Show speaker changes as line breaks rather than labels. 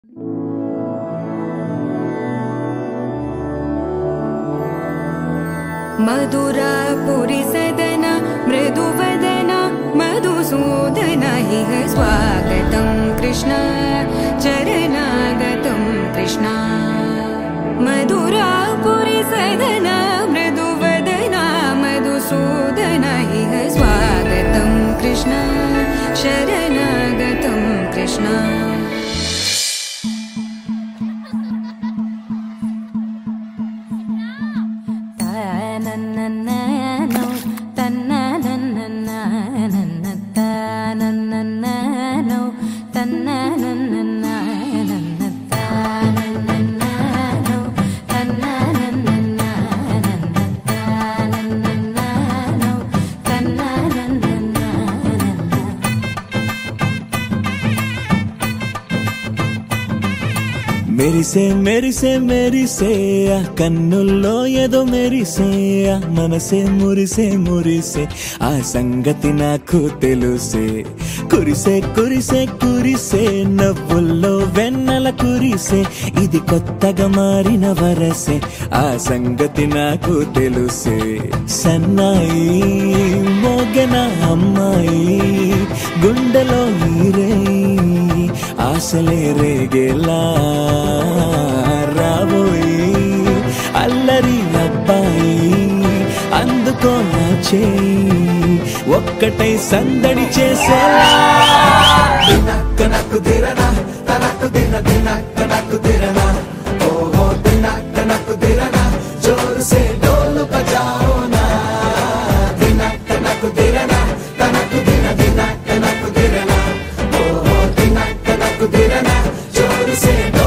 मधुरापुरी सदन मृदुवदन मधुसूदन इह स्वागतं कृष्ण चरणागतं कृष्ण। मधुरापुरी सदन मृदुवदन मधुसूदन इह स्वागतं कृष्ण शरणागतं कृष्ण। మెరిసే ఆ కన్నుల్లో ఏదో మెరిసే ఆ మనసే మురిసే ఆ సంగతి నాకు తెలుసే। కురిసే నవ్వుల్లో వెన్నెల కురిసే ఇది కొత్తగా మారిన వరసే ఆ సంగతి నాకు తెలుసే। సన్నాయి మోగన అమ్మాయి గుండెలో ఈరే ఆశలే రేగేలా రాబోయి అల్లరి అబ్బాయి అందుకో నా చేయి ఒక్కటై సందడి చేసేలా। దినక్కనకు దిరనా తనకు దినక్కనకు దిరనా ఓహో దినక్కనకు దిరనా జోరు సే డోలు బజాओ నా। దినక్కనకు దిరనా తనకు దినక్కనకు దిరనా ఓహో దినక్కనకు దిరనా జోరు సే